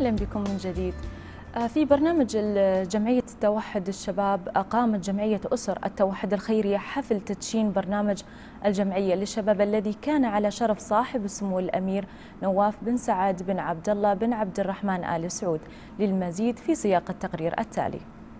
أهلا بكم من جديد. في برنامج جمعية توحد الشباب أقامت جمعية أسر التوحد الخيرية حفل تدشين برنامج الجمعية للشباب الذي كان على شرف صاحب السمو الأمير نواف بن سعد بن عبد الله بن عبد الرحمن آل سعود. للمزيد في سياق التقرير التالي.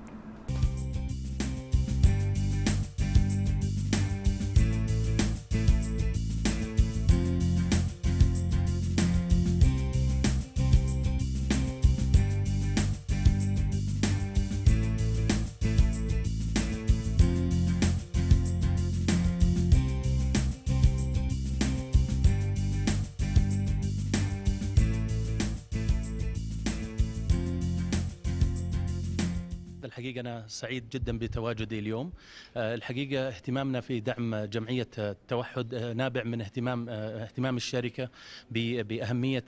الحقيقة أنا سعيد جدا بتواجدي اليوم. الحقيقة اهتمامنا في دعم جمعية التوحد نابع من اهتمام الشركة بأهمية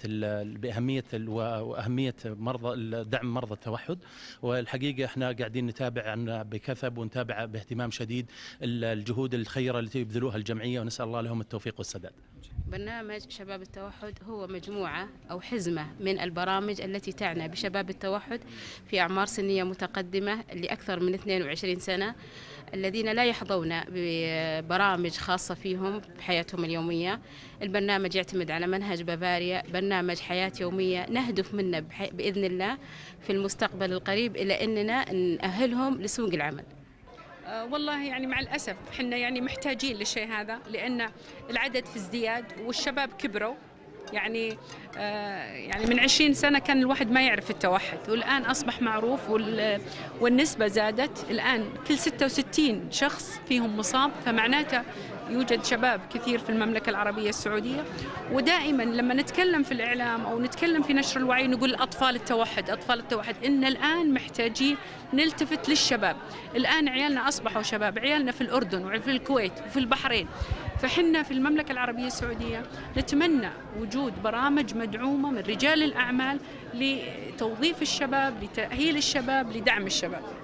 وأهمية دعم مرضى التوحد، والحقيقة احنا قاعدين نتابع بكثب ونتابع باهتمام شديد الجهود الخيرة التي يبذلوها الجمعية، ونسأل الله لهم التوفيق والسداد. برنامج شباب التوحد هو مجموعة أو حزمة من البرامج التي تعنى بشباب التوحد في أعمار سنية متقدمة لأكثر من 22 سنة، الذين لا يحظون ببرامج خاصة فيهم بحياتهم اليومية. البرنامج يعتمد على منهج بافاريا، برنامج حياة يومية نهدف منه بإذن الله في المستقبل القريب إلى أننا نأهلهم لسوق العمل. والله يعني مع الأسف حنا يعني محتاجين للشيء هذا، لأن العدد في ازدياد والشباب كبروا. يعني من 20 سنة كان الواحد ما يعرف التوحد، والآن أصبح معروف والنسبة زادت. الآن كل 66 شخص فيهم مصاب، فمعناته يوجد شباب كثير في المملكة العربية السعودية. ودائما لما نتكلم في الإعلام أو نتكلم في نشر الوعي نقول أطفال التوحد أطفال التوحد. إن الآن محتاجين نلتفت للشباب. الآن عيالنا أصبحوا شباب، عيالنا في الأردن وفي الكويت وفي البحرين. فحنا في المملكة العربية السعودية نتمنى وجود برامج مدعومة من رجال الأعمال لتوظيف الشباب، لتأهيل الشباب، لدعم الشباب.